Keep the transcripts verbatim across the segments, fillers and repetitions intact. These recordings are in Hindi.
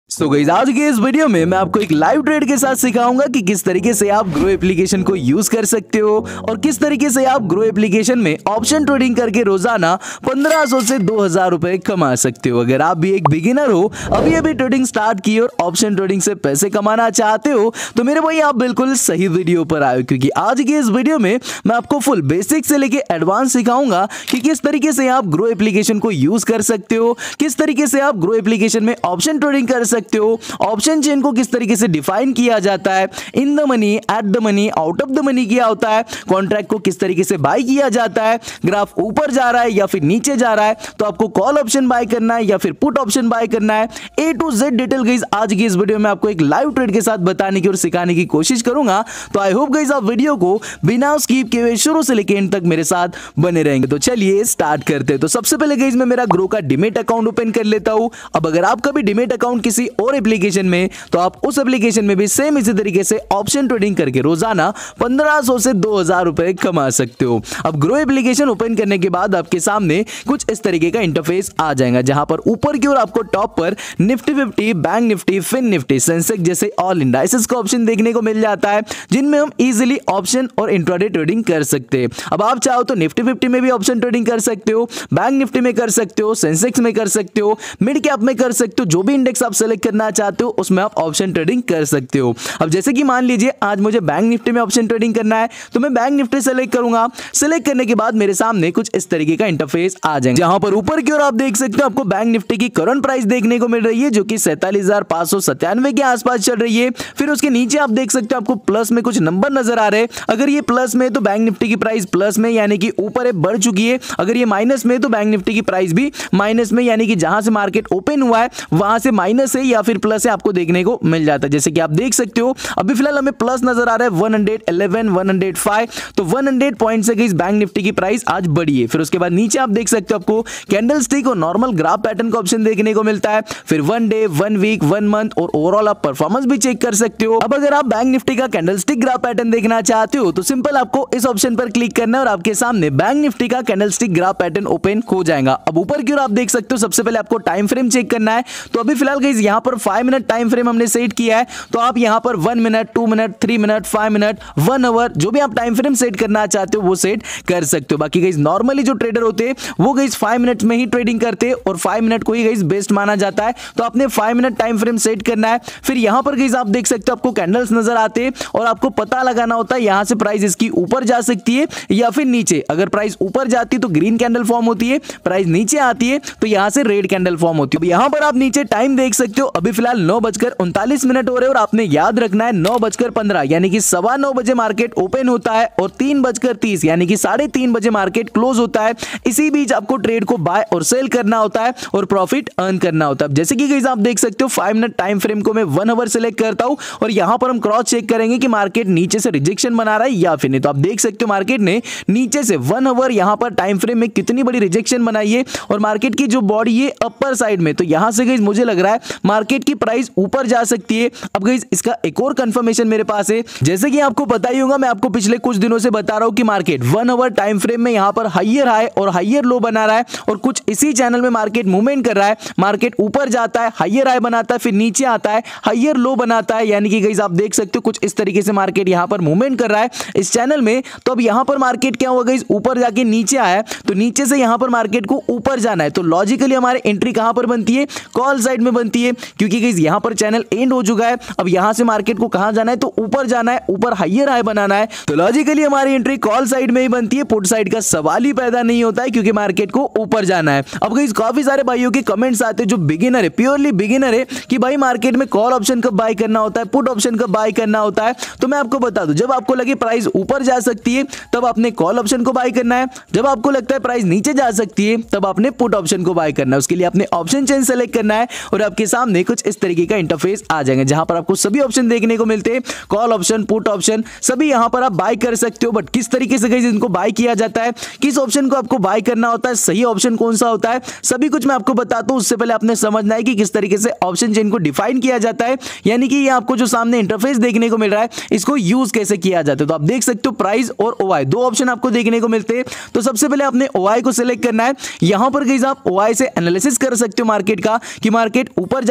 सो so गाइस, आज के इस वीडियो में मैं आपको एक लाइव ट्रेड के साथ सिखाऊंगा कि किस तरीके से आप ग्रो एप्लीकेशन को यूज कर सकते हो और किस तरीके से आप ग्रो एप्लीकेशन में ऑप्शन ट्रेडिंग करके रोजाना पंद्रह सौ से दो हज़ार रुपए कमा सकते हो। अगर आप भी एक बिगिनर हो, अभी अभी ट्रेडिंग स्टार्ट की और ऑप्शन ट्रेडिंग से पैसे कमाना चाहते हो, तो मेरे भाई आप बिल्कुल सही वीडियो पर आए, क्योंकि आज के इस वीडियो में मैं आपको फुल बेसिक से लेके एडवांस सिखाऊंगा कि किस तरीके से आप ग्रो एप्लीकेशन को यूज कर सकते हो, किस तरीके से आप ग्रो एप्लीकेशन में ऑप्शन ट्रेडिंग कर सकते हो, ऑप्शन चेन को किस तरीके से डिफाइन किया जाता है, in the money, at the money, out of the money क्या होता है, कॉन्ट्रैक्ट को किस तरीके से बाय किया जाता है, ग्राफ ऊपर जा रहा है या फिर नीचे जा रहा है तो आपको कॉल ऑप्शन बाय करना है या फिर पुट ऑप्शन बाय करना है, A to Z detail guys आज की इस वीडियो में आपको एक लाइव ट्रेड के साथ बताने की और सिखाने की कोशिश करूंगा। तो आई होप गाइस आप वीडियो को बिना स्किप किए शुरू से लेकर एंड तक मेरे साथ बने रहेंगे। तो चलिए स्टार्ट करते हैं। तो सबसे पहले गाइस मैं मेरा ग्रो का डीमैट अकाउंट ओपन कर लेता हूं। अब अगर आपका भी डीमैट अकाउंट किसी और एप्लीकेशन में, तो आप उस एप्लीकेशन में भी सेम इसी तरीके से ऑप्शन ट्रेडिंग करके रोजाना पंद्रह सौ से दो हज़ार रुपए कमा सकते हो। अब ग्रो एप्लीकेशन ओपन करने के बाद आपके सामने कुछ इस तरीके का इंटरफेस आ जाएगा, जहां पर ऊपर की ओर आपको टॉप पर Nifty fifty, bank Nifty, fin Nifty, Sensex जैसे ऑल इंडाइसेस का ऑप्शन देखने को मिल जाता है, जिनमें हम इजीली ऑप्शन और इंट्राडे ट्रेडिंग कर सकते हैं। अब आप चाहो तो निफ्टी फिफ्टी में भी ऑप्शन ट्रेडिंग कर सकते हो, बैंक निफ्टी में कर सकते हो, सेंसेक्स में कर सकते हो, मिड कैप में कर सकते हो, जो भी इंडेक्स आप सेलेक्ट करना चाहते हो उसमें आप ऑप्शन ट्रेडिंग कर सकते हो। अब जैसे कि मान लीजिए आज मुझे बैंक निफ्टी में ऑप्शन ट्रेडिंग करना है, तो मैं बैंक निफ्टी सेलेक्ट करूंगा। सेलेक्ट करने के बाद मेरे सामने कुछ इस तरीके का इंटरफेस आ जाएगा, जहां पर ऊपर की ओर आप देख सकते हो आपको बैंक निफ्टी की करंट प्राइस देखने को मिल रही है, जो कि सैंतालीस हजार पांच सौ सत्तानवे के आसपास चल रही है। फिर उसके नीचे आप देख सकते हो आपको प्लस में कुछ नंबर नजर आ रहे हैं। अगर ये प्लस में तो बैंक निफ्टी की प्राइस प्लस में यानी कि ऊपर है, बढ़ चुकी है। अगर ये माइनस में तो बैंक निफ्टी की प्राइस भी माइनस में यानी कि जहां से मार्केट ओपन हुआ है वहां से माइनस है या फिर प्लस है आपको देखने को मिल जाता है। जैसे कि आप देख सकते हो अभी फिलहाल हमें प्लस नजर आ रहा है एक सौ ग्यारह, एक सौ पाँच, तो सौ पॉइंट से इस बैंक निफ्टी की प्राइस आज बढ़ी है। फिर उसके बाद नीचे आप देख सकते हो आपको कैंडल स्टिक और नॉर्मल ग्राफ पैटर्न का ऑप्शन देखने को मिलता है। फिर one day, one week, one month और ओवरऑल आप परफॉर्मेंस भी चेक कर सकते हो। अब अगर आप बैंक निफ्टी का कैंडल स्टिक ग्राफ पैटर्न देखना चाहते हो तो सिंपल आपको इस ऑप्शन पर क्लिक करना है और आपके सामने बैंक निफ्टी का candlestick graph pattern open हो जाएगा। अब ऊपर की ओर आप देख सकते हो सबसे पहले आपको टाइम फ्रेम चेक करना है। तो अभी फिलहाल गाइस यहां पर पाँच मिनट टाइम फ्रेम हमने सेट किया है, तो आप यहां पर one minute, two minute, three minute, five minute, one hour, जो भी आप टाइम फ्रेम सेट करना चाहते हो वो सेट कर सकते हो। बाकी गाइस नॉर्मली जो ट्रेडर होते हैं वो गाइस फाइव मिनट में ही ट्रेडिंग करते हैं और फाइव मिनट को ही गाइस बेस्ट माना जाता है, तो आपने five minute time frame set करना है। फिर यहां पर गाइस आप देख सकते हो आपको कैंडल्स नजर आते हैं और आपको पता लगाना होता है यहां से प्राइस इसकी ऊपर जा सकती है या फिर नीचे। अगर प्राइस ऊपर जाती है तो ग्रीन कैंडल फॉर्म होती है, प्राइस नीचे आती है तो यहां से रेड कैंडल फॉर्म होती है। यहां पर आप नीचे टाइम देख सकते हो, अभी फिलहाल नौ बजकर उनतालीस मिनट हो रहे हैं और आपने याद रखना है नौ बजकर पंद्रह यानी कि सवा नौ बजे मार्केट ओपन होता है और तीन बजकर तीस यानी कि साढ़े तीन बजे मार्केट क्लोज होता है। इसी बीच आपको ट्रेड को बाय और सेल करना होता है और प्रॉफिट अर्न करना होता है। जैसे कि गाइस आप देख सकते हो फाइव मिनट टाइम फ्रेम को मैं वन आवर सेलेक्ट करता हूं और यहां पर हम क्रॉस चेक करेंगे कि मार्केट नीचे से रिजेक्शन बना रहा है या फिर नहीं। तो आप देख सकते हो मार्केट ने नीचे से वन आवर यहां पर टाइम फ्रेम में कितनी बड़ी रिजेक्शन बनाई है और मार्केट की जो बॉडी है अपर साइड में, तो यहां से गाइस मुझे लग रहा है मार्केट की प्राइस ऊपर जा सकती है। अब गाइस इसका एक और कंफर्मेशन मेरे पास है, जैसे कि आपको पता ही होगा मैं आपको पिछले कुछ दिनों से बता रहा हूं कि market one hour time frame में यहां पर हाईयर हाई और हाईयर लो बना रहा है और कुछ इसी चैनल में मार्केट मूवमेंट कर रहा है। मार्केट ऊपर जाता है, हाईयर हाई बनाता है, फिर नीचे आता है, हाईयर लो बनाता है, यानी कि गाइस आप देख सकते हो कुछ इस तरीके से मार्केट यहां पर मूवमेंट कर रहा है इस चैनल में। तो अब यहां पर मार्केट क्या हुआ गाइस, ऊपर जाके नीचे आया, तो नीचे से यहां पर मार्केट को ऊपर जाना है, तो लॉजिकली हमारी एंट्री कहां पर बनती है, कॉल साइड में बनती है, क्योंकि गाइस यहां पर चैनल एंड हो चुका है। अब यहां से मार्केट को कहां जाना है, तो ऊपर जाना है, ऊपर हाईयर हाई बनाना है, तो लॉजिकली हमारी एंट्री कॉल साइड में ही बनती है। पुट साइड का सवाल ही पैदा नहीं होता है क्योंकि मार्केट को ऊपर जाना है। अब गाइस काफी सारे भाइयों के कमेंट्स आते हैं जो बिगिनर है, प्योरली बिगिनर है, कि भाई मार्केट में कॉल ऑप्शन कब बाय करना होता है, पुट ऑप्शन कब बाय करना होता है। तो मैं आपको बता दूं, जब आपको लगे प्राइस ऊपर जा सकती है तब आपने कॉल ऑप्शन को बाय करना है, जब आपको लगता है प्राइस नीचे जा सकती है तब आपने पुट ऑप्शन को बाय करना है। उसके लिए आपने ऑप्शन चेन सेलेक्ट करना है और आपके सामने कुछ इस तरीके का इंटरफेस आ जाएगा, जहां पर आपको सभी ऑप्शन देखने को मिलते हैं, कॉल ऑप्शन, पुट ऑप्शन, सभी यहां पर आप बाय कर सकते हो। बट किस तरीके से गाइस इनको बाय किया जाता है, किस ऑप्शन को आपको बाय करना होता है, सही ऑप्शन कौन सा होता है, सभी कुछ मैं आपको बताता हूं। उससे पहले आपने समझना है कि किस तरीके से ऑप्शन चेन को डिफाइन किया जाता है, यानी कि ये आपको जो सामने इंटरफेस देखने को मिल रहा है इसको यूज कैसे किया जाता है। तो आप देख सकते हो प्राइस और ओआई दो ऑप्शन आपको देखने को मिलते हैं। तो सबसे पहले आपने ओआई को सिलेक्ट करना है। यहां पर गाइस आप ओआई से एनालिसिस कर सकते हो मार्केट का, कि मार्केट ऊपर जा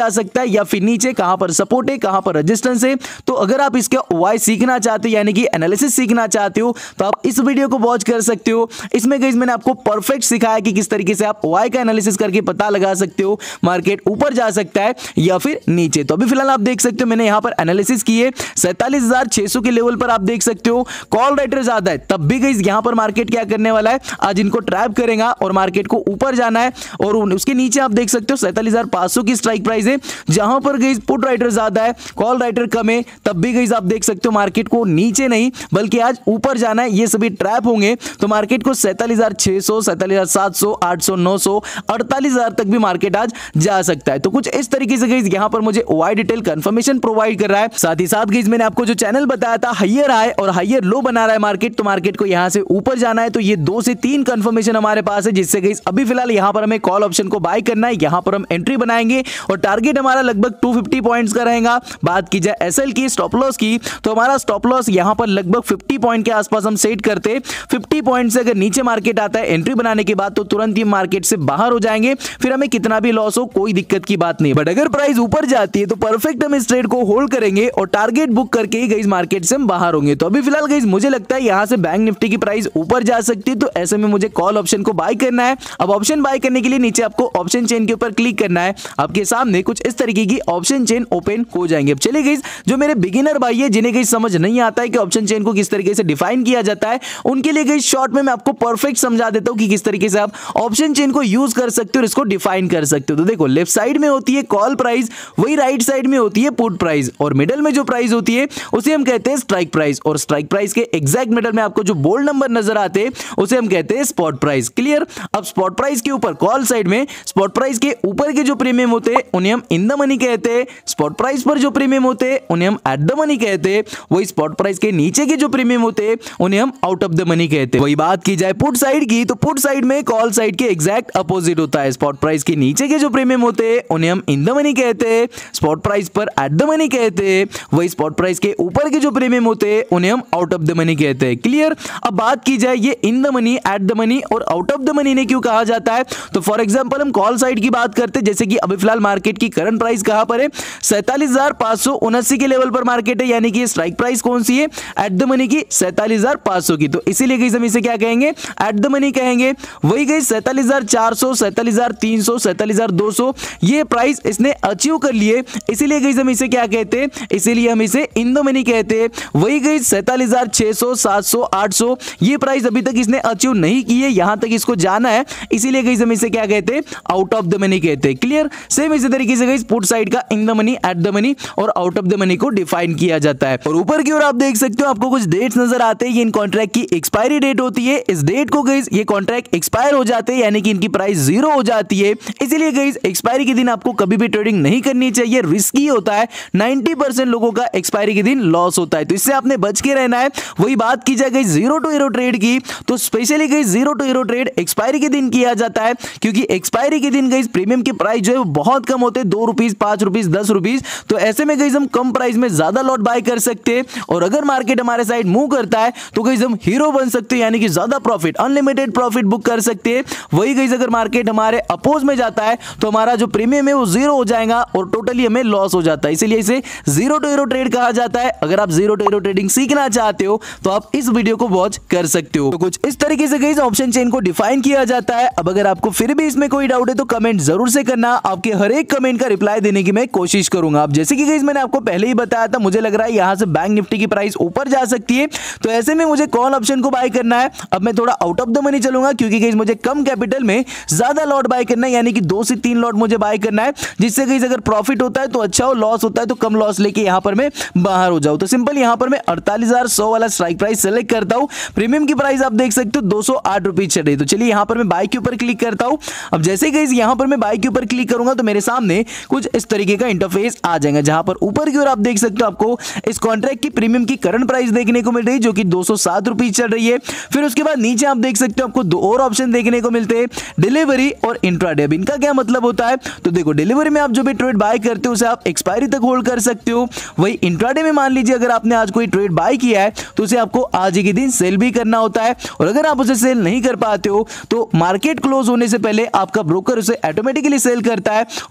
जा सकता है या फिर नीचे, कहां पर सपोर्ट है, कहां पर रेजिस्टेंस है। तो अगर आप इसका वाई सीखना चाहते हो यानी कि एनालिसिस सीखना चाहते हो तो आप इस वीडियो को वॉच कर सकते हो। इसमें गाइस मैंने आपको परफेक्ट सिखाया कि किस तरीके से आप वाई का एनालिसिस करके पता लगा सकते हो मार्केट ऊपर जा सकता है या फिर नीचे। तो अभी फिलहाल आप देख सकते हो मैंने यहां पर एनालिसिस की है सैंतालीस हजार छह सौ के लेवल पर। आप देख सकते हो कॉल राइटर ज्यादा है, तब भी गाइस यहां पर मार्केट क्या करने वाला है, आज इनको ट्रैप करेगा और मार्केट को ऊपर जाना है। और उसके नीचे आप देख सकते हो सैंतालीस हजार पांच सौ की स्ट्राइक प्राइस है, जहां पर गाइस पुट राइटर ज्यादा है, कॉल राइटर कम है, तब भी गाइस आप देख सकते हो मार्केट को नीचे नहीं बल्कि आज ऊपर जाना है। ये सभी ट्रैप होंगे तो मार्केट को सैंतालीस हजार छह सौ, सैंतालीस हजार सात सौ, आठ सौ, नौ सौ, अड़तालीस हजार तक भी मार्केट आज जा सकता है। तो कुछ इस तरीके से गाइस यहां पर मुझे वाई डिटेल कंफर्मेशन प्रोवाइड कर रहा है। साथ ही साथ गाइस मैंने आपको जो चैनल बताया था हायर हाई और हायर लो बना रहा है मार्केट, तो मार्केट को यहां से ऊपर जाना है। तो ये दो से तीन कंफर्मेशन हमारे पास है, जिससे गाइस अभी फिलहाल यहां पर हमें कॉल ऑप्शन को बाय करना है। यहां पर हम एंट्री बनाएंगे और टारगेट हमारा लगभग दो सौ पचास पॉइंट्स का रहेगा। बात की जाए एसएल की, स्टॉप लॉस की, तो हमारा स्टॉप लॉस यहां पर लगभग पचास पॉइंट के आसपास हम सेट करते। पचास पॉइंट से अगर नीचे मार्केट आता है एंट्री बनाने के बाद तो तुरंत ही मार्केट से बाहर हो जाएंगे, फिर हमें कितना भी लॉस हो कोई दिक्कत की बात नहीं। बट अगर प्राइस ऊपर जाती है तो परफेक्ट हम इस ट्रेड को होल्ड करेंगे और टारगेट बुक करके ही गाइस मार्केट से हम बाहर होंगे। तो अभी फिलहाल गाइस मुझे लगता है यहां से बैंक निफ्टी की प्राइस ऊपर जा सकती है, तो ऐसे में मुझे कॉल ऑप्शन को बाय करना है। अब ऑप्शन बाय करने के लिए नीचे आपको ऑप्शन चेन के ऊपर क्लिक करना है। आपके सामने कुछ इस तरीके की ऑप्शन चेन ओपन हो जाएंगे। अब चलिए गाइस जो मेरे बिगिनर भाई है जिन्हें गाइस समझ नहीं आता है कि ऑप्शन चेन को किस तरीके से डिफाइन किया जाता है, उनके लिए गाइस शॉर्ट में मैं आपको परफेक्ट समझा देता हूं कि किस तरीके से आप ऑप्शन चेन को यूज कर सकते हो और इसको डिफाइन कर सकते हो। तो देखो लेफ्ट साइड में होती है कॉल प्राइस, वही राइट साइड में होती है पुट प्राइस, और मिडिल में जो प्राइस होती है उसे हम कहते हैं स्ट्राइक प्राइस, और स्ट्राइक प्राइस के एग्जैक्ट मिडिल में आपको जो बोल्ड नंबर नजर आते हैं उसे हम कहते हैं स्पॉट प्राइस। क्लियर। अब स्पॉट प्राइस के ऊपर कॉल साइड में स्पॉट प्राइस के ऊपर के जो प्रीमियम होते हैं उन्हें हम इन द मनी कहते हैं, स्पॉट प्राइस पर जो प्रीमियम होते हैं उन्हें हम एट द मनी कहते हैं, वही स्पॉट प्राइस के नीचे के जो प्रीमियम होते हैं उन्हें हम आउट ऑफ द मनी कहते हैं। वही बात की जाए पुट साइड की, तो पुट साइड में कॉल साइड के एग्जैक्ट अपोजिट होता है। स्पॉट प्राइस के नीचे के जो प्रीमियम होते हैं उन्हें हम इन द मनी कहते हैं, स्पॉट प्राइस पर एट द मनी कहते हैं, वही स्पॉट प्राइस के ऊपर के जो प्रीमियम होते हैं उन्हें हम आउट ऑफ द मनी कहते हैं। क्लियर। अब बात की जाए ये in the money, at the money और आउट ऑफ द मनी ने क्यों कहा जाता है, तो फॉर एग्जांपल हम कॉल साइड की बात करते हैं, जैसे कि अभी फिलहाल मार्केट की करंट प्राइस कहां पर है, सैंतालीस हजार पांच सौ उनासी के लेवल पर मार्केट है, यानी कि स्ट्राइक प्राइस कौन सी है, एट द मनी की सैंतालीस हजार पांच सौ की। तो इसीलिए गाइस हम इसे क्या कहेंगे, एट द मनी कहेंगे। वही गाइस सैंतालीस हजार चार सौ, सैंतालीस हजार तीन सौ, सैंतालीस हजार दो सौ ये प्राइस इसने अचीव कर लिए, इसीलिए गाइस हम इसे क्या कहते हैं, इसीलिए हम इसे इन द मनी कहते हैं। वही गाइस सैंतालीस हजार छह सौ, सात सौ, आठ सौ ये प्राइस अभी तक इसने अचीव नहीं की है, यहां तक इसको जाना है, इसीलिए गाइस हम इसे क्या कहते हैं, आउट ऑफ द मनी कहते हैं। क्लियर। सेम इसी तरीके से गाइस पुट साइड का in the money, at the money और आउट ऑफ द मनी को डिफाइन किया जाता है। और ऊपर की ओर आप देख सकते हो आपको कुछ डेट्स नजर आते हैं, ये इन कॉन्ट्रैक्ट की एक्सपायरी डेट होती है। इस डेट को गाइस ये कॉन्ट्रैक्ट एक्सपायर हो जाते हैं, यानी कि इनकी प्राइस जीरो हो जाती है, इसीलिए गाइस एक्सपायरी के दिन आपको कभी भी ट्रेडिंग नहीं करनी चाहिए, रिस्की होता है। नब्बे परसेंट लोगों का एक्सपायरी के दिन लॉस होता है, तो इससे आपने बच के रहना है। वही बात की जाए guys zero to hero trade की, तो specially guys zero to hero trade expiry के दिन किया जाता है, क्योंकि एक्सपायरी के दिन गाइस प्रीमियम की प्राइस जो है वो बहुत कम होते हैं, दो रुपीज, पांच रुपीज, दस रुपीज। तो ऐसे में गाइस हम कम प्राइस में ज्यादा लॉट बाय कर सकते हैं, और अगर मार्केट हमारे साइड मूव करता है तो गाइस हम हीरो बन सकते हैं, यानी कि ज्यादा प्रॉफिट, अनलिमिटेड प्रॉफिट बुक कर सकते हैं। वही गाइस अगर मार्केट हमारे अपोज में जाता है तो हमारा जो प्रीमियम है वो जीरो हो जाएगा और टोटली हमें लॉस हो जाता है, इसीलिए इसे जीरो टू हीरो ट्रेड कहा जाता है। अगर आप जीरो टू हीरो ट्रेडिंग सीखना चाहते हो तो आप इस वीडियो को वॉच कर सकते हो। तो कुछ इस तरीके से गाइस ऑप्शन चेन को डिफाइन किया जाता है। अब अगर आपको फिर भी इसमें कोई डाउट है तो कमेंट जरूर से करना, आपके हर एक कमेंट का रिप्लाई देने की मैं कोशिश करूंगा। अब जैसे कि गाइस मैंने आपको पहले ही बताया था, मुझे लग रहा है यहां से बैंक निफ्टी की प्राइस ऊपर जा सकती है, तो ऐसे में मुझे कॉल ऑप्शन को बाय करना है। अब मैं थोड़ा आउट ऑफ द मनी चलूंगा, क्योंकि गाइस मुझे कम कैपिटल में ज्यादा लॉट बाय करना है, यानी कि दो से तीन लॉट मुझे बाय करना है, जिससे गाइस अगर प्रॉफिट होता है तो अच्छा हो, लॉस होता है तो कम लॉस लेके यहां पर मैं बाहर हो जाऊं। तो सिंपल यहां पर मैं अड़तालीस हजार सौ वाला स्ट्राइक प्राइस सेलेक्ट करता हूं। प्रीमियम की प्राइस आप देख सकते हो दो सौ आठ रुपीज चल रही है, तो चलिए यहां पर मैं बाय के ऊपर क्लिक करता हूं। अब जैसे गाइस यहां पर मैं बाय के ऊपर क्लिक करूंगा तो मेरे सामने कुछ इस तरीके का इंटरफेस आ जाएगा, जहां पर ऊपर की ओर आप देख सकते हो आपको इस कॉन्ट्रैक्ट की प्रीमियम की करंट प्राइस देखने को मिल रही है, जो कि दो सौ सात रुपीज चल रही है। फिर उसके बाद नीचे आप देख सकते हो आपको दो और ऑप्शन देखने को मिलते हैं, डिलीवरी और इंट्राडे। अब इनका क्या मतलब होता है, तो देखो डिलीवरी में आप जो भी ट्रेड बाय करते हो उसे आप एक्सपायरी तक होल्ड कर सकते हो। वही इंट्राडे में मान लीजिए अगर आपने आज कोई ट्रेड बाय किया है तो उसे आपको आज ही के दिन सेल भी करना होता है, और अगर आप उसे सेल नहीं कर पाते हो तो मार्केट क्लोज होने से पहले आपका ब्रोकर उसे ऑटोमेटिकली सेल करता है, और इसके कुछ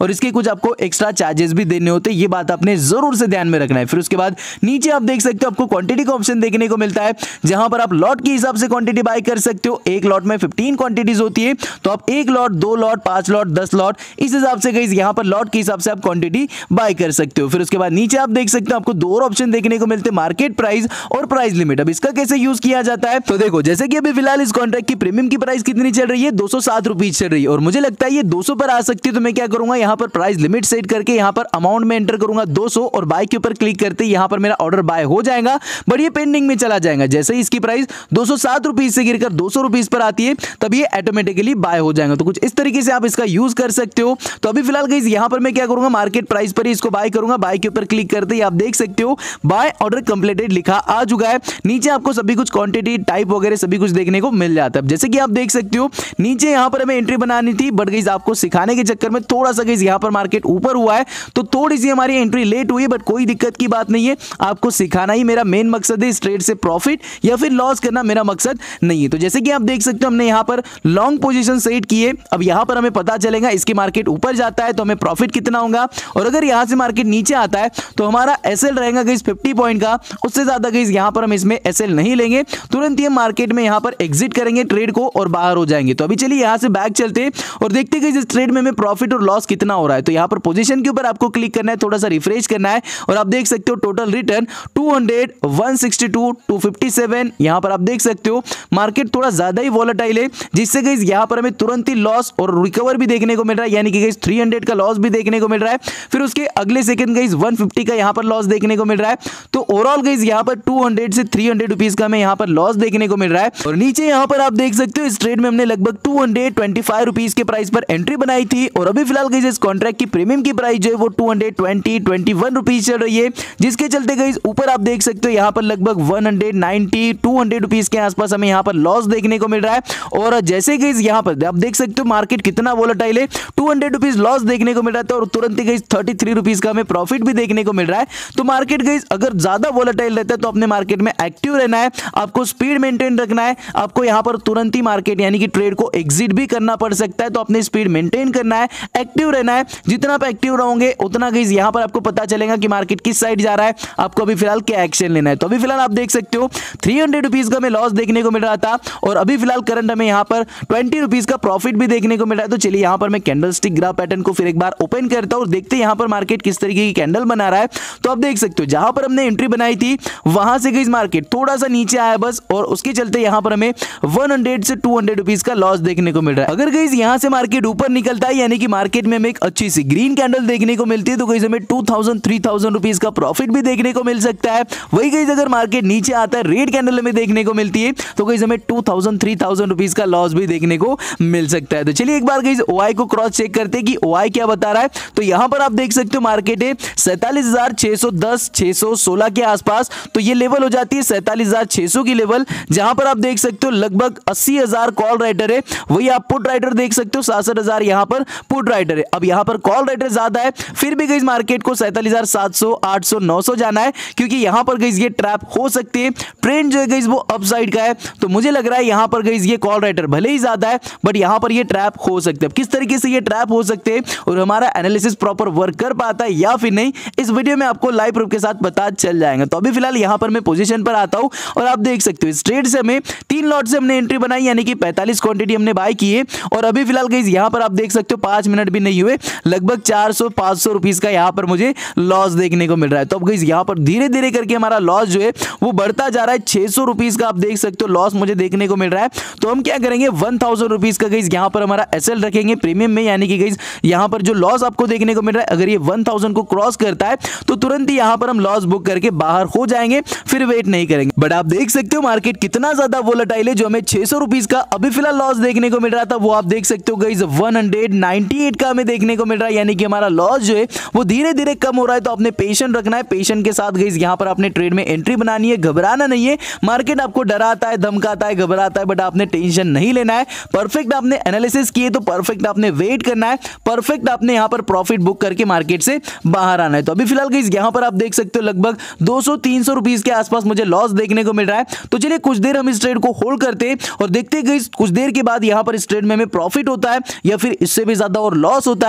कुछ आपको एक्स्ट्रा चार्जेस भी देने होते हैं, ये बात आपने जरूर से ध्यान में रखना है। फिर उसके बाद नीचे आप देख सकते हो आपको क्वांटिटी का ऑप्शन देखने को मिलता है, जहां पर आप लॉट के हिसाब से क्वांटिटी बाय कर सकते हो। एक लॉट में पंद्रह क्वांटिटीज होती है, तो आप एक लॉट, दो लॉट, पांच लॉट, दस लॉट, इस हिसाब से गाइस यहां पर लॉट के हिसाब से आप क्वांटिटी बाय कर सकते हो। फिर उसके बाद नीचे आप देख सकते हो आपको दो और ऑप्शन देखने को मिलते हैं, मार्केट प्राइस और प्राइस लिमिट। अब इसका कैसे यूज किया जाता है, तो देखो जैसे कि अभी फिलहाल इस कॉन्ट्रैक्ट की प्रीमियम की प्राइस कितनी चल रही है, दो सौ सात रुपीज चल रही है, और मुझे लगता है ये दो सौ पर आ सकती है। तो मैं क्या करूंगा, यहाँ पर प्राइस लिमिट सेट करके यहाँ पर अमाउंट में एंटर करूंगा दो सौ, और बाय के ऊपर क्लिक करते ही यहाँ पर मेरा ऑर्डर बाय हो जाएगा, बट ये पेंडिंग में चला जाएगा। जैसे ही इसकी प्राइस दो सौ सात रुपीज से गिरकर दो सौ रुपीज पर आती है, तब ये ऑटोमेटिकली बाय हो जाएगा। तो कुछ इस तरीके से आप इसका यूज कर सकते हो। तो अभी फिलहाल गाइस यहाँ पर मैं क्या करूंगा, मार्केट प्राइस पर ही इसको बाय करूंगा। बाय के ऊपर क्लिक करते ही आप देख सकते हो बाय ऑर्डर कंप्लीटेड लिखा आ चुका है। नीचे आपको सभी कुछ क्वांटिटी, टाइप वगैरह सभी कुछ देखने को मिल जाता है। जैसे कि आप देख सकते हो नीचे यहाँ पर हमें एंट्री बनानी थी, बट गाइस आपको सिखाने के चक्कर में थोड़ा सा गाइस यहाँ पर मार्केट ऊपर हुआ है, तो थोड़ी सी हमारी एंट्री लेट हुई, बट कोई दिक्कत की बात नहीं है। आपको सिखाना ही मेरा मेन मकसद है, इस ट्रेड से प्रॉफिट या फिर लॉस करना मेरा मकसद नहीं है। तो जैसे कि आप देख सकते हो हमने यहाँ पर लॉन्ग पोजीशन सेट की है। अब यहाँ पर हमें पता चलेगा इसकी मार्केट ऊपर जाता है तो हमें प्रॉफिट कितना होगा, और अगर यहाँ से मार्केट नीचे आता है तो हमारा एसएल रहेगा गाइस पचास पॉइंट का। उससे ज्यादा गाइस यहाँ पर हम इसमें एसएल नहीं लेंगे, तुरंत ही हम मार्केट में यहाँ पर एग्जिट करेंगे ट्रेड को और बाहर हो जाएंगे। तो अभी चलिए यहाँ से बैक चलते हैं और देखते हैं कि इस ट्रेड में हमें प्रॉफिट और लॉस कितना हो रहा है। तो यहाँ पर पोजीशन के ऊपर आपको क्लिक करना है, थोड़ा सा रिफ्रेश करना है, और आप देख सकते हो total return two hundred, one sixty two, two fifty seven. यहाँ पर आप देख सकते हो मार्केट थोड़ा ज्यादा ही वॉलेटाइल है, जिससे गाइस यहाँ पर हमें तुरंत ही लॉस और रिकवर भी देखने को मिल रहा है, यानी कि गाइस तीन सौ का लॉस भी देखने को मिल रहा है। फिर उसके अगले सेकंड गाइस एक सौ पचास का यहाँ पर लॉस देखने को मिल रहा है। तो ओवरऑल गाइस यहाँ पर दो सौ से तीन सौ रुपीस का हमें यहाँ पर लॉस देखने को मिल रहा है। और नीचे यहाँ पर आप देख सकते हो इस ट्रेड में हमने लगभग दो सौ पच्चीस रुपीस के प्राइस पर एंट्री बनाई थी, और अभी फिलहाल गाइस इस कॉन्ट्रैक्ट की प्रीमियम की प्राइस जो है वो दो सौ बीस, इक्कीस रुपीस चल रही है, जिसके चलते गाइस ऊपर आप देख सकते हो यहाँ पर लगभग एक सौ नब्बे, दो सौ रुपीस के आसपास हमें यहाँ पर लॉस देखने को मिल रहा है। और जैसे गाइस यहाँ पर आप देख सकते हो मार्केट कितना वोलेटाइल है, दो सौ रुपीस लॉस देखने को मिल रहा था और तुरंत ही गाइस तैंतीस रुपीस का हमें प्रॉफिट भी देखने को मिल रहा है। तो मार्केट गाइस अगर ज्यादा वोलेटाइल रहता है तो अपने मार्केट में एक्टिव रहना है, आपको स्पीड मेंटेन रखना है, आपको यहाँ पर तुरंत ही मार्केट यानी कि ट्रेड को एग्जिट भी करना पड़ सकता है, तो अपनी स्पीड मेंटेन करना है, एक्टिव रहना है। जितना आप एक्टिव रहोगे उतना गाइस यहाँ पर आपको पता चलेगा कि मार्केट किस साइड जा रहा है, आपको अभी फिलहाल क्या एक्शन लेना है। तो अभी फिलहाल आप देख सकते हो तीन सौ रुपीस का हमें लॉस देखने को मिल रहा था, और अभी फिलहाल करंट हमें यहाँ पर बीस रुपीस का प्रॉफिट भी देखने को मिल रहा है। तो चलिए यहाँ पर मैं कैंडलस्टिक ग्राफ पैटर्न को फिर एक बार ओपन करता हूँ और देखते हैं यहाँ पर मार्केट किस तरीके की कैंडल बना रहा है। तो आप देख सकते हो जहां पर हमने एंट्री बनाई थी वहां से गाइस मार्केट थोड़ा सा नीचे आया बस, और उसके चलते यहाँ पर हमें सौ से दो सौ रुपीस का लॉस देखने को मिल रहा है। अगर गाइस यहाँ से मार्केट ऊपर निकलता है यानी कि मार्केट में हमें एक अच्छी सी ग्रीन कैंडल देखने को मिलती है, तो गाइस हमें दो हज़ार, तीन हज़ार रुपीस का प्रॉफिट भी देखने को मिल सकता है। वही गाइस अगर मार्केट नीचे आता है, रेड कैंडल हमें देखने को मिलती है, तो गाइस हमें दो हज़ार, तीन हज़ार रुपीस का लॉस भी देखने को मिल सकता है। तो चलिए एक बार गाइस ओआई को क्रॉस चेक करते हैं कि ओआई क्या बता रहा है। तो यहाँ पर आप देख सकते हो मार्केट है सैंतालीस हजार छह सौ दस, छह सौ सोलह के आसपास, तो ये लेवल हो जाती है सैंतालीस हजार छह सौ की लेवल, जहां पर आप देख सकते हो लगभग अस्सी हजार कॉल राइटर है। वही आप पुट राइटर देख सकते हो सड़सठ हजार यहाँ पर पुट राइटर है। अब यहाँ पर कॉल राइटर ज्यादा है, फिर भी गाइस मार्केट को सैंतालीस हजार सात सौ, आठ सौ, नौ सौ जाना है, क्योंकि यहाँ पर गाइस ये ट्रैप हो सकती है। ट्रेंड जो है गाइस वो अपसाइड का है, तो मुझे लग रहा है यहाँ पर गाइस ये कॉल राइटर भले ही ज्यादा है, बट यहाँ पर ये ट्रैप हो सकते हैं। किस तरीके से ये ट्रैप हो सकते हैं और हमारा एनालिसिस प्रॉपर वर्क कर पाता है या फिर नहीं, इस वीडियो में आपको लाइव प्रूफ के साथ पता चल जाएगा। तो अभी फिलहाल यहाँ पर मैं पोजीशन पर आता हूँ और आप देख सकते हो इस ट्रेड से हमें तीन लॉट से हमने एंट्री बनाई, यानी कि पैंतालीस क्वांटिटी हमने बाय की है, और अभी फिलहाल गाइस यहाँ पर आप देख सकते हो पांच मिनट भी नहीं हुए, लगभग चार सौ पांच सौ रुपीस का यहाँ पर मुझे लॉस देखने को मिल रहा है। तो अब गाइस यहाँ पर धीरे धीरे करके हमारा लॉस जो है वो बढ़ता जा रहा है, छह सौ रुपीस का आप देख सकते हो लॉस मुझे देखने को मिल रहा है। तो हम क्या करेंगे, वन थाउजेंड रुपीज का गाइस यहाँ पर हमारा एसएल रखेंगे प्रीमियम में, यानी कि गाइस यहाँ पर जो लॉस आपको देखने को मिल रहा है, अगर ये वन थाउजेंड को क्रॉस करता है तो तुरंत ही यहाँ पर हम लॉस बुक करके बाहर हो जाएंगे, फिर वेट नहीं करेंगे। बट आप देख सकते हो मार्केट कितना ज्यादा वोलेटाइल है, जो हमें छह सौ रुपीस का अभी फिलहाल लॉस देखने को मिल रहा था वो आप देख सकते हो गाइस एक सौ अट्ठानवे का हमें देखने को मिल रहा है, यानी कि हमारा लॉस जो है वो धीरे धीरे कम हो रहा है। तो आपने पेशेंट रखना है, पेशेंट के साथ गाइस यहाँ पर आपने ट्रेड में एंट्री बनानी है, घबराना नहीं है। मार्केट आपको डराता है, धमकाता है, घबराता है, बट आपने टेंशन नहीं लेना है। परफेक्ट आपने एनालिसिस किए तो परफेक्ट आपने वेट करना है, परफेक्ट आपने यहाँ पर प्रॉफिट बुक करके मार्केट से बाहर आना है। तो अभी फिलहाल गाइस यहाँ पर आप देख सकते हो लगभग दो सौ तीन सौ रुपीस के आसपास मुझे लॉस देखने को मिल रहा है। तो चलिए कुछ देर हम इस ट्रेड को होल्ड करते हैं और देखते हैं गाइस कुछ देर के बाद यहाँ पर इस ट्रेड में हमें प्रॉफिट होता है या फिर इससे भी ज्यादा और लॉस होता है। जो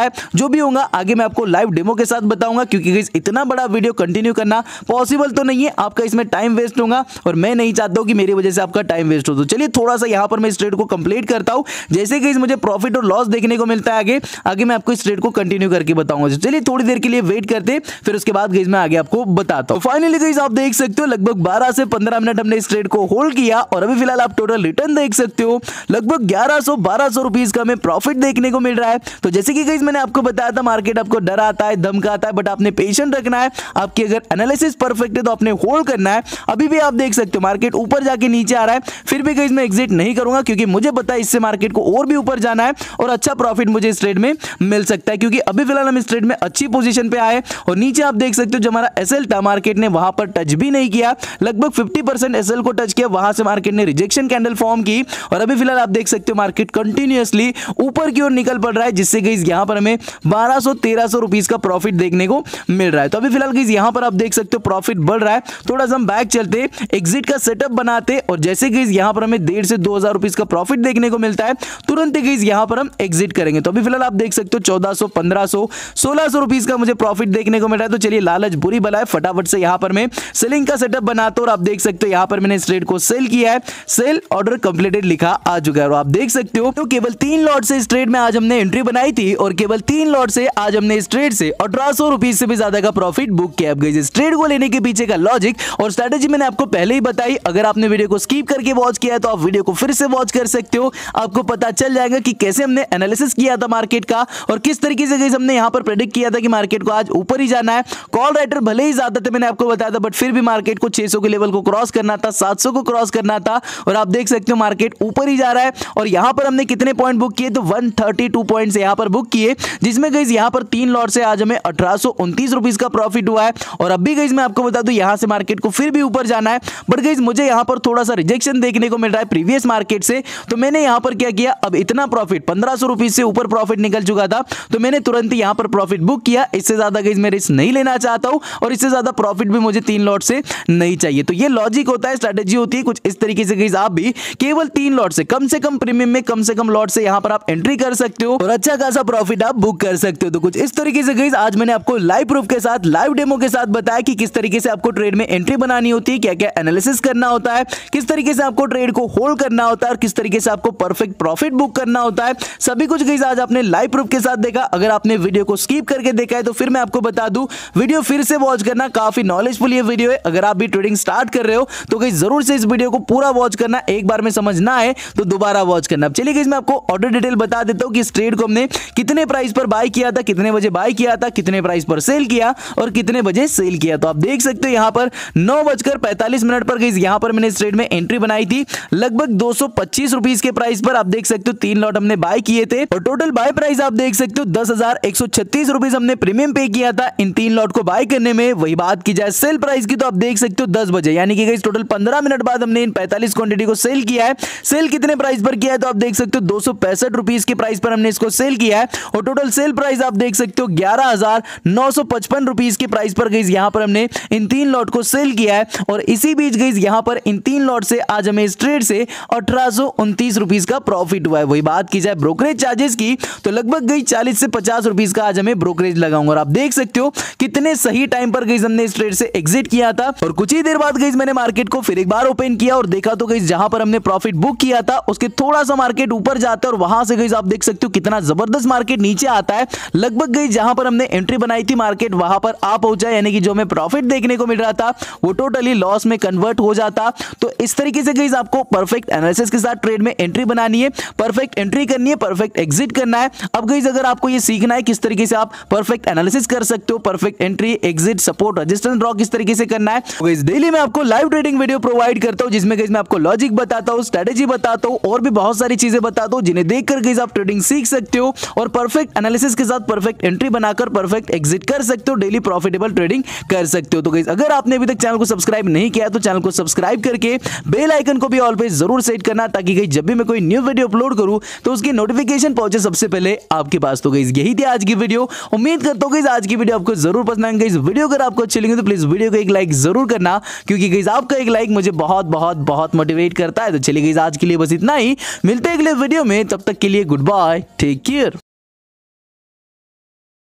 जो भी होगा आगे मैं आपको लाइव डेमो के साथ बताऊंगा, क्योंकि गाइस इतना बड़ा वीडियो कंटिन्यू करना पॉसिबल तो नहीं है, आपका इसमें टाइम वेस्ट होगा और मैं नहीं चाहता हूं कि मेरी वजह से आपका टाइम वेस्ट हो। तो चलिए थोड़ा सा यहां पर मैं इस ट्रेड को कंप्लीट करता हूं, जैसे गाइस मुझे प्रॉफिट और लॉस देखने को मिलता है आगे आगे मैं आपको इस ट्रेड को कंटिन्यू करके बताऊंगा। चलिए थोड़ी देर के लिए वेट करते, फिर उसके बाद गाइस मैं आगे आपको बताता हूं। फाइनली गाइस आप देख सकते हो लगभग बारह से पंद्रह मिनट हमने इस ट्रेड को होल्ड किया और अभी फिलहाल आप टोटल रिटर्न देख सकते हो लगभग ग्यारह सौ बारह सौ रुपीस का हमें प्रॉफिट देखने को मिल रहा है। तो जैसे कि गाइस मैंने आपको बताया था मार्केट आपको डराता है, धमकाता है, बट आपने पेशेंट रखना है। आपकी अगर एनालिसिस परफेक्ट है तो आपने होल्ड करना है। अभी भी आप देख सकते हो मार्केट ऊपर जाके नीचे आ रहा है, फिर भी गाइस मैं एग्जिट नहीं करूंगा, क्योंकि मुझे पता है इससे मार्केट को और भी ऊपर जाना है और अच्छा प्रॉफिट मुझे इस ट्रेड में मिल सकता है, क्योंकि अभी फिलहाल हम इस ट्रेड में अच्छी पोजीशन पे आए और नीचे आप देख सकते हो जो हमारा एसएल था मार्केट ने वहां पर टच भी नहीं किया, लगभग पचास परसेंट एसएल को टच किया, वहां से मार्केट ने रिजेक्शन कैंडल फॉर्म की और अभी फिलहाल आप देख सकते हो मार्केट कंटिन्यूअसली ऊपर की ओर निकल पड़ रहा है, जिससे गाइस यहां पर हमें बारह सौ तेरह सौ रुपीस का प्रॉफिट देखने को मिल रहा है। तो अभी फिलहाल गाइस यहां पर आप देख सकते हो प्रॉफिट बढ़ रहा है। थोड़ा सा हम बैक चलते, एग्जिट का सेटअप बनाते और जैसे गाइस यहां पर हमें डेढ़ से दो हजार रुपीस का प्रॉफिट देखने को मिलता है, तुरंत ही गाइस यहां पर हम एग्जिट करेंगे। तो अभी फिलहाल आप देख सकते हो चौदह सौ पंद्रह सौ सोलह सौ रुपीस का मुझे प्रॉफिट देखने को मिल रहा है। तो चलिए लालच बुरी बला है, फटाफट से यहां पर मैं सेलिंग का सेटअप बनाता हूं और आप देख सकते हो यहां पर मैंने इस ट्रेड को सेल किया है, सेल ऑर्डर कंप्लीटेड लिखा आ चुका है और आप देख सकते हो तो केवल तीन लॉट से इस ट्रेड में आज हमने एंट्री बनाई थी और केवल तीन लॉट से आज हमने इस ट्रेड से अठारह सौ रुपीस से भी ज्यादा का प्रॉफिट बुक किया। अब गाइस इस ट्रेड को लेने के पीछे का लॉजिक और स्ट्रेटेजी मैंने आपको पहले ही बताई। अगर आपने वीडियो को स्किप करके वॉच किया है तो आप वीडियो को फिर से वॉच कर सकते हो, आपको पता चल जाएगा कि कैसे हमने एनालिसिस किया था मार्केट का और किस तरीके से गाइस हमने यहां पर प्रेडिक्ट किया था कि मार्केट को आज ऊपर ही जाना है। कॉल राइटर भले ही ज्यादा थे, मैंने आपको बताया था, बट फिर भी मार्केट को छह सौ के लेवल को क्रॉस करना था, सात सौ को क्रॉस करना था और आप देख सकते हो मार्केट ऊपर ही जा रहा है। और यहां पर हमने कितने पॉइंट बुक किए, तो एक सौ बत्तीस पॉइंट्स यहां पर बुक किए, जिसमें गाइस यहां पर तीन लॉट से आज हमें अठारह सौ उनतीस रुपीस का प्रॉफिट हुआ है। और अभी गाइस मैं आपको बता दूं यहां से मार्केट को फिर भी ऊपर जाना है, बट गाइस मुझे यहां पर थोड़ा सा रिजेक्शन देखने को मिल रहा है प्रीवियस मार्केट से। तो मैंने यहां पर क्या किया, अब इतना प्रॉफिट पंद्रह सौ रुपीस से ऊपर प्रॉफिट निकल चुका था, तो मैंने तुरंत ही यहां पर प्रॉफिट बुक किया। इससे ज्यादा गाइस मैं रिस्क नहीं लेना चाहता हूं और इससे ज्यादा प्रॉफिट भी मुझे तीन लॉट से नहीं चाहिए। तो ये लॉजिक होता है, स्ट्रेटेजी होती है कुछ इस तरीके से गाइस आप भी केवल तीन लॉट से, कम से कम प्रीमियम में कम से कम लॉट से यहां पर आप एंट्री कर सकते हो और अच्छा खासा प्रॉफिट आप बुक कर सकते हो। तो कुछ इस तरीके से गाइस आज मैंने आपको लाइव प्रूफ के साथ, लाइव डेमो के साथ बताया कि किस तरीके से आपको ट्रेड में एंट्री बनानी होती है, क्या क्या एनालिसिस करना होता है, किस तरीके से आपको ट्रेड को होल्ड करना होता है और किस तरीके से आपको परफेक्ट प्रॉफिट बुक करना होता है। सभी कुछ गाइस आज आपने लाइव प्रूफ के साथ देखा। अगर आपने वीडियो को स्किप करके देखा है तो फिर मैं आपको बता दूं वीडियो फिर से वॉच करना, काफी नॉलेजफुल ये वीडियो है। अगर आप भी ट्रेडिंग स्टार्ट कर रहे हो तो गाइस जरूर से इस वीडियो को पूरा वॉच करना, एक बार में समझ ना आए तो दोबारा वॉच करना। अब चलिए गाइस मैं आपको ऑर्डर डिटेल बता देता हूं कि इस ट्रेड को हमने कितने प्राइस पर बाय किया था, कितने बजे बाय किया था, कितने प्राइस पर सेल किया और कितने बजे सेल किया। तो आप देख सकते हो यहां पर नौ बजकर पैंतालीस मिनट पर गाइस यहां पर मैंने इस ट्रेड में एंट्री बनाई थी लगभग दो सौ पच्चीस रुपीस के प्राइस पर। आप देख सकते हो तीन लॉट हमने बाय किए थे और टोटल बाय प्राइस आप देख सकते हो दस हजार एक सौ छत्तीस रुपीस हमने प्रीमियम पे किया था इन तीन लॉट को बाय करने में। वही बात की जाए सेल प्राइस की तो आप देख सकते हो दस बजे, यानी कि गाइस टोटल पंद्रह मिनट बाद हमने इन पैंतालीस क्वांटिटी को सेल किया है। सेल कितने प्राइस पर किया है तो आप देख सकते हो दो सौ पैंसठ रुपीस के प्राइस पर हमने इसको सेल किया है और टोटल सेल प्राइस आप देख सकते हो ग्यारह हजार नौ सौ पचपन रुपीस के प्राइस पर गाइस यहां पर हमने इन तीन लॉट को सेल किया है। और इसी बीच गाइस यहां पर इन तीन लॉट से आज हमें इस ट्रेड से अठारह सौ उनतीस रुपीस का प्रॉफिट हुआ है। वही बात की जाए ब्रोकरेज चार्जेस की तो लगभग गई चालीस से पचास रुपीस का आज हमें ब्रोकरेज लगाऊंगा। और आप देख सकते हो कितने सही टाइम पर गाइस हमने इस ट्रेड से एग्जिट किया था और कुछ ही देर बाद गाइस मैंने मार्केट को फिर एक बार ओपन किया और देखा तो गाइस जहां पर हमने प्रॉफिट बुक किया था उसके थोड़ा सा मार्केट ऊपर जाता है और वहां से गाइस आप देख सकते हो कितना जबरदस्त मार्केट नीचे आता है। लगभग गाइस जहां पर हमने एंट्री बनाई थी मार्केट वहां पर आ पहुंचा, यानी कि जो हमें प्रॉफिट देखने को मिल रहा था वो टोटली लॉस में कन्वर्ट हो जाता। तो इस तरीके से गाइस आपको परफेक्ट एनालिसिस के साथ ट्रेड में एंट्री बनानी है, परफेक्ट एंट्री करनी है, परफेक्ट एग्जिट करना है। अब गाइस अगर आपको ये सीखना है किस तरीके से आप परफेक्ट एनालिसिस कर सकते हो, perfect entry, exit, support, resistance draw किस तरीके से करना है, तो गाइस डेली मैं आपको लाइव ट्रेडिंग वीडियो प्रोवाइड करता हूं जिसमें गाइस मैं आपको लॉजिक बताता हूं, स्ट्रेटेजी बताता हूं और भी बहुत सारी चीजें बताता हूं जिन्हें देखकर गाइस आप ट्रेडिंग सीख सकते हो और परफेक्ट एनालिसिस के साथ परफेक्ट एंट्री बनाकर परफेक्ट एग्जिट कर सकते हो, डेली प्रॉफिटेबल ट्रेडिंग कर सकते हो। तो गाइस अगर आपने अभी तक चैनल को सब्सक्राइब नहीं किया तो चैनल को सब्सक्राइब करके बेल आइकन को भी ऑल पे जरूर सेट करना ताकि गाइस जब भी मैं कोई न्यू वीडियो अपलोड करूं तो उसकी नोटिफिकेशन पहुंचे सबसे पहले आपके पास। तो गाइस यही थी आज की वीडियो, उम्मीद करता हूं गाइस आज की वीडियो आपको जरूर पसंद आएगी। गाइस वीडियो अगर आपको अच्छी लगी तो प्लीज वीडियो को एक लाइक जरूर करना, क्योंकि गाइस आपका एक लाइक मुझे बहुत बहुत बहुत मोटिवेट करता है। तो चलिए गाइस आज के लिए बस इतना ही, मिलते हैं अगले वीडियो में, तब तक के लिए गुड बाय, टेक केयर।